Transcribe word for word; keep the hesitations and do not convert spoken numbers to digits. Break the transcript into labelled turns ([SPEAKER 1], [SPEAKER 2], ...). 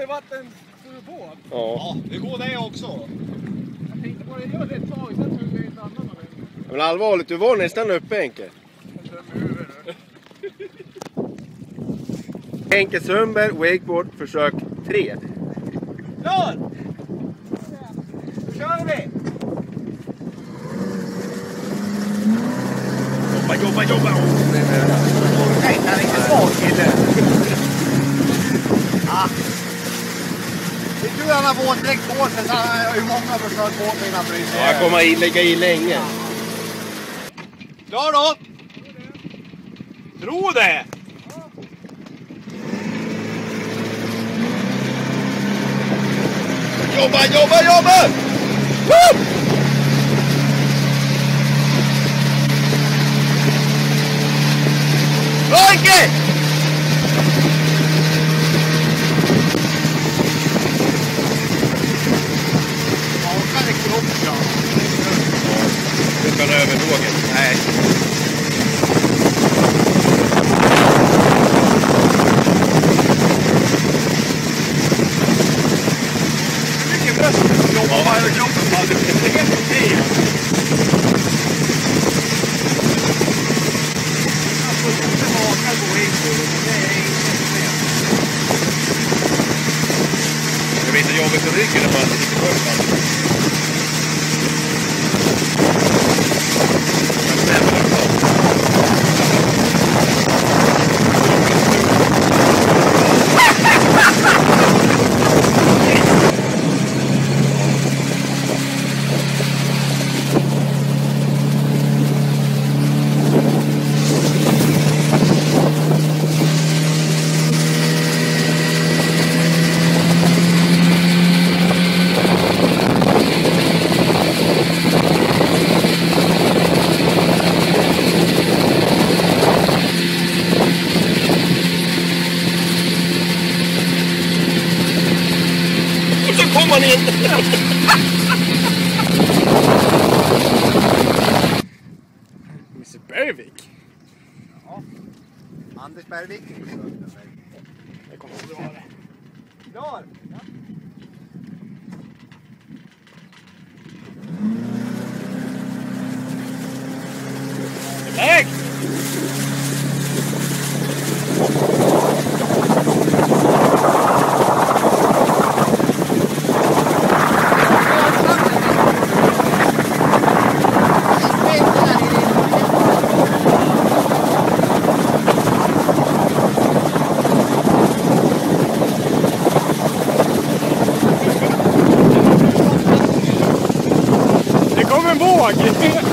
[SPEAKER 1] med vatten båt.
[SPEAKER 2] Ja. Ja, det går det också.
[SPEAKER 1] Jag tänkte på det, det var ett tag sedan så det är ett annan.
[SPEAKER 2] Men allvarligt, du var nästan uppe, Henke. Henke Sundberg, wakeboard, försök tre.
[SPEAKER 1] Klar! Nu kör vi!
[SPEAKER 2] Jobba, jobba, jobba!
[SPEAKER 1] Nej, han är inte svag, kille. Ah. Det är tur han har våtdräkt på sig, så han har ju många försök på sig innan bryr sig.
[SPEAKER 2] Ja, jag kommer att lägga i länge.
[SPEAKER 1] Klar då!
[SPEAKER 2] Tro det! Jobba, jobba, jobba! Woo! Bra, Henke!
[SPEAKER 1] Orkar det kropp, ja.
[SPEAKER 2] Du kan över vågen. Nej.
[SPEAKER 1] Mycket bröst. Jobba varje kroppen. Det är helt okej. Jag får inte vaka på wakeboard. Det är inte problem.
[SPEAKER 2] Det blir så jobbigt att ryggen när man sitter på först. Man inte. mister Bergvik.
[SPEAKER 1] Ja. Anders Bergvik.
[SPEAKER 2] Jag kommer att dra det.
[SPEAKER 1] Klar. Ja.
[SPEAKER 2] Lägg!
[SPEAKER 1] Det kom en våg!